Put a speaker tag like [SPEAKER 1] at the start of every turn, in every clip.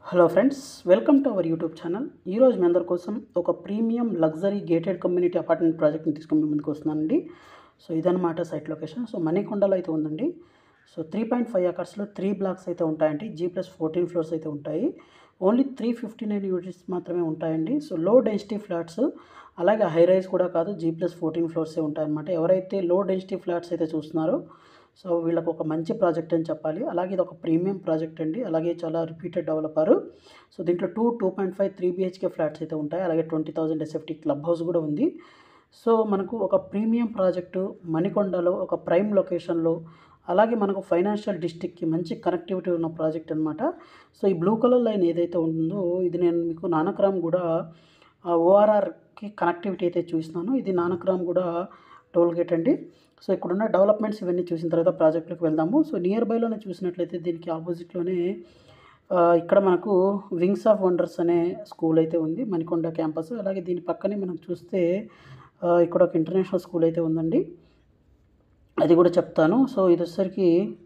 [SPEAKER 1] Hello friends, welcome to our YouTube channel. ఈరోజు మీ అందరి కోసం ఒక premium luxury gated community apartment ప్రాజెక్ట్ని తీసుకొని మీ ముందుకు వస్తున్నానండి. సో ఇదన్నమాట సైట్ లొకేషన్. సో మణికొండలో అయితే ఉందండి. సో 3.5 ఎకర్స్లో 3 బ్లాక్స్ అయితే ఉంటాయండి. G+14 ఫ్లోర్స్ అయితే ఉంటాయి. ఓన్లీ 359 యూనిట్స్ మాత్రమే ఉంటాయండి. సో లో డెన్సిటీ ఫ్లాట్స్, అలాగే హై రైజ్ కూడా కాదు, G+14 ఫ్లోర్సే ఉంటాయన్నమాట. ఎవరైతే లో డెన్సిటీ ఫ్లాట్స్ అయితే చూస్తున్నారో సో వీళ్ళకి ఒక మంచి ప్రాజెక్ట్ అని చెప్పాలి. అలాగే ఇది ఒక ప్రీమియం ప్రాజెక్ట్ అండి. అలాగే చాలా రిపీటెడ్ డెవలపరు. సో దీంట్లో 2.5 3 BHK ఫ్లాట్స్ అయితే ఉంటాయి. అలాగే 20,000 SFT క్లబ్ హౌస్ కూడా ఉంది. సో మనకు ఒక ప్రీమియం ప్రాజెక్టు మణికొండలో ఒక ప్రైమ్ లొకేషన్లో, అలాగే మనకు ఫైనాన్షియల్ డిస్ట్రిక్ట్కి మంచి కనెక్టివిటీ ఉన్న ప్రాజెక్ట్ అనమాట. సో ఈ బ్లూ కలర్ లైన్ ఏదైతే ఉందో ఇది నేను మీకు నానక్రామ్ కూడా ORRకి కనెక్టివిటీ అయితే చూసినాను. ఇది నానక్రామ్ కూడా టోల్ గేట్ అండి. సో ఇక్కడున్న డెవలప్మెంట్స్ ఇవన్నీ చూసిన తర్వాత ప్రాజెక్టులకు వెళ్దాము. సో నియర్ బైలోనే చూసినట్లయితే దీనికి ఆపోజిట్లోనే ఇక్కడ మనకు వింగ్స్ ఆఫ్ వండర్స్ అనే స్కూల్ అయితే ఉంది, మణికొండ క్యాంపస్. అలాగే దీని పక్కనే మనం చూస్తే ఇక్కడ ఒక ఇంటర్నేషనల్ స్కూల్ అయితే ఉందండి, అది కూడా చెప్తాను. సో ఇది వచ్చేసరికి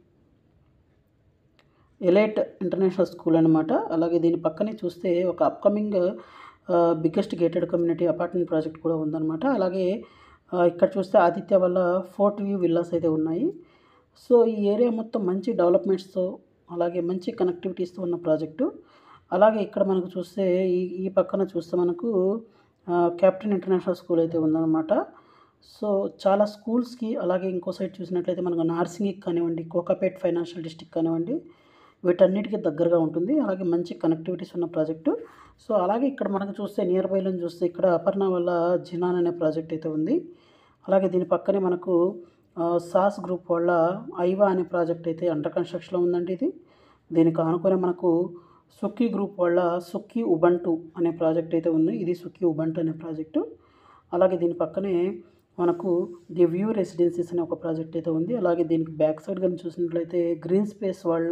[SPEAKER 1] ఎలైట్ ఇంటర్నేషనల్ స్కూల్ అనమాట. అలాగే దీని పక్కనే చూస్తే ఒక upcoming biggest gated community apartment project కూడా ఉందన్నమాట. అలాగే ఇక్కడ చూస్తే ఆదిత్య వల్ల ఫోర్ట్ వ్యూ విల్లాస్ అయితే ఉన్నాయి. సో ఈ ఏరియా మొత్తం మంచి డెవలప్మెంట్స్తో, అలాగే మంచి కనెక్టివిటీస్తో ఉన్న ప్రాజెక్టు. అలాగే ఇక్కడ మనకు చూస్తే ఈ పక్కన చూస్తే మనకు క్యాప్టెన్ ఇంటర్నేషనల్ స్కూల్ అయితే ఉందన్నమాట. సో చాలా స్కూల్స్కి, అలాగే ఇంకో సైడ్ చూసినట్లయితే మనకు నార్సింగికి కానివ్వండి, కోకాపేట్ ఫైనాన్షియల్ డిస్ట్రిక్ట్ కానివ్వండి, వీటన్నిటికీ దగ్గరగా ఉంటుంది. అలాగే మంచి కనెక్టివిటీస్ ఉన్న ప్రాజెక్టు. సో అలాగే ఇక్కడ మనకు చూస్తే నియర్ బైలో చూస్తే ఇక్కడ అపర్ణ వల్ల జినాన్ అనే ప్రాజెక్ట్ అయితే ఉంది. అలాగే దీని పక్కనే మనకు సాస్ గ్రూప్ వాళ్ళ ఐవా అనే ప్రాజెక్ట్ అయితే అండర్ కన్స్ట్రక్షన్లో ఉందండి. దీనికి ఆనుకొని మనకు సుక్కీ గ్రూప్ వాళ్ళ సుక్కీ ఉబంటు అనే ప్రాజెక్ట్ అయితే ఉంది. ఇది సుక్కీ ఉబంటు అనే ప్రాజెక్టు. అలాగే దీని పక్కనే మనకు ది వ్యూ రెసిడెన్సీస్ అనే ఒక ప్రాజెక్ట్ అయితే ఉంది. అలాగే దీనికి బ్యాక్ సైడ్ కానీ చూసినట్లయితే గ్రీన్ స్పేస్ వాళ్ళ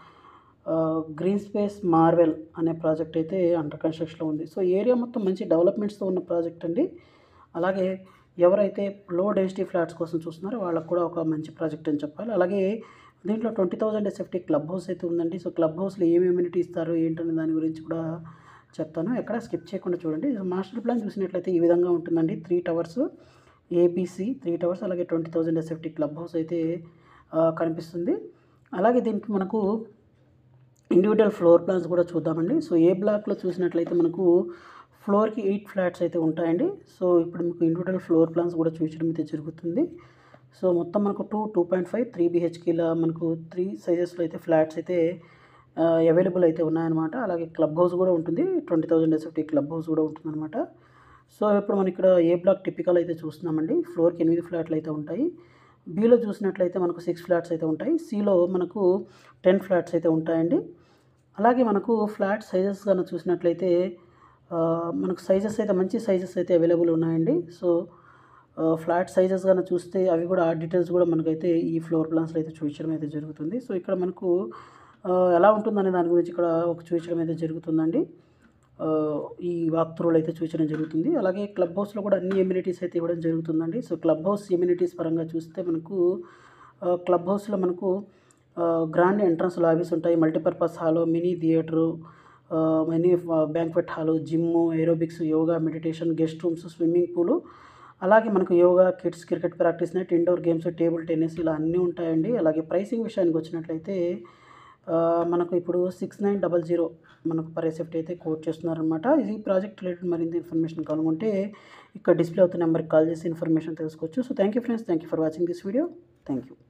[SPEAKER 1] గ్రీన్ స్పేస్ మార్వెల్ అనే ప్రాజెక్ట్ అయితే అండర్ కన్స్ట్రక్షన్లో ఉంది. సో ఏరియా మొత్తం మంచి డెవలప్మెంట్స్తో ఉన్న ప్రాజెక్ట్ అండి. అలాగే ఎవరైతే లో డెన్సిటీ ఫ్లాట్స్ కోసం చూస్తున్నారో వాళ్ళకు కూడా ఒక మంచి ప్రాజెక్ట్ అని చెప్పాలి. అలాగే దీంట్లో 20,000 SFT క్లబ్ హౌస్ అయితే ఉందండి. సో క్లబ్ హౌస్లో ఏమి ఎమ్యూనిటీ ఇస్తారు ఏంటనే దాని గురించి కూడా చెప్తాను, ఎక్కడ స్కిప్ చేయకుండా చూడండి. మాస్టర్ ప్లాన్ చూసినట్లయితే ఈ విధంగా ఉంటుందండి. 3 టవర్స్ ABC 3 టవర్స్, అలాగే 20,000 SFT క్లబ్ హౌస్ అయితే కనిపిస్తుంది. అలాగే దీనికి మనకు ఇండివిజువల్ ఫ్లోర్ ప్లాన్స్ కూడా చూద్దామండి. సో ఏ బ్లాక్లో చూసినట్లయితే మనకు ఫ్లోర్కి 8 ఫ్లాట్స్ అయితే ఉంటాయండి. సో ఇప్పుడు మీకు ఇండివిజువల్ ఫ్లోర్ ప్లాన్స్ కూడా చూపించడం అయితే జరుగుతుంది. సో మొత్తం మనకు 2.5 3 BHKల మనకు 3 సైజెస్లో అయితే ఫ్లాట్స్ అయితే అవైలబుల్ అయితే ఉన్నాయన్నమాట. అలాగే క్లబ్ హౌస్ కూడా ఉంటుంది, 20,000 SFT క్లబ్ హౌస్ కూడా ఉంటుందన్నమాట. సో ఇప్పుడు మనం ఇక్కడ ఏ బ్లాక్ టిపికల్ అయితే చూస్తున్నామండి. ఫ్లోర్కి 8 ఫ్లాట్లు అయితే ఉంటాయి. బీలో చూసినట్లయితే మనకు 6 ఫ్లాట్స్ అయితే ఉంటాయి. సిలో మనకు 10 ఫ్లాట్స్ అయితే ఉంటాయండి. అలాగే మనకు ఫ్లాట్ సైజెస్ కనుక చూసినట్లయితే మనకు సైజెస్ అయితే మంచి సైజెస్ అయితే అవైలబుల్ ఉన్నాయండి. సో ఫ్లాట్ సైజెస్ కనుక చూస్తే అవి కూడా ఆ డీటెయిల్స్ కూడా మనకైతే ఈ ఫ్లోర్ ప్లాన్స్లో అయితే చూపించడం అయితే జరుగుతుంది. సో ఇక్కడ మనకు ఎలా ఉంటుందనే దాని గురించి ఇక్కడ ఒక చూపించడం అయితే జరుగుతుందండి. ఈ వాక్ త్రూలో అయితే చూపించడం జరుగుతుంది. అలాగే క్లబ్ హౌస్లో కూడా అన్ని ఎమ్యూనిటీస్ అయితే ఇవ్వడం జరుగుతుందండి. సో క్లబ్ హౌస్ ఎమ్యూనిటీస్ పరంగా చూస్తే మనకు క్లబ్ హౌస్లో మనకు గ్రాండ్ ఎంట్రన్స్ లాబీస్ ఉంటాయి, multipurpose hall, mini theatre, mini banquet hall, gym, aerobics, yoga, meditation, guest rooms, swimming pool, అలాగే మనకు yoga, kids cricket practice net, indoor games, table tennis, ఇలా అన్నీ ఉంటాయండి. అలాగే ప్రైసింగ్ విషయానికి వచ్చినట్లయితే మనకు ఇప్పుడు 6900 మనకు పర్ SFT అయితే కోట్ చేస్తున్నారనమాట. ఇది ప్రాజెక్ట్ రిలేటెడ్ మరింత ఇన్ఫర్మేషన్ కావాలంటే ఇక్కడ డిస్ప్లే అవుతున్న నెంబర్కి కాల్ చేసి ఇన్ఫర్మేషన్ తెలుసుకోవచ్చు. So thank you friends, thank you for watching this video. Thank you.